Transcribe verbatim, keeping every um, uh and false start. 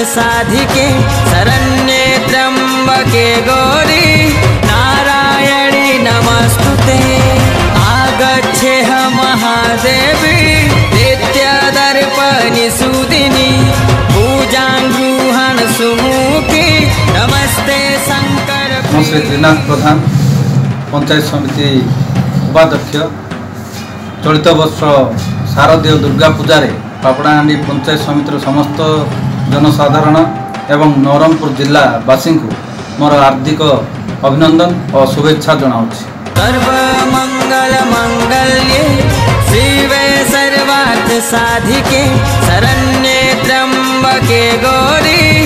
साधिके शरण्ये त्र्यंबके गौरी नारायणी नमस्तुते। आगच्छेह महादेवी नित्यदर्पणि सुदिनी पूजां गृहण सुमुखी नमस्ते शंकर। श्री त्रिनाथ प्रधान पंचायत समिति उपाध्यक्ष। चलित वर्ष शारदीय दुर्गा पूजा पापड़ाहांडी पंचायत समितिर समस्त जनसाधारण एवं नवरंगपुर जिलावासी को मोर हार्दिक अभिनंदन और शुभेच्छा जनाऊँ। सर्वमंगल मंगल्ये शिवे सर्वार्थ साधिके शरण्ये त्र्यंबके गौरी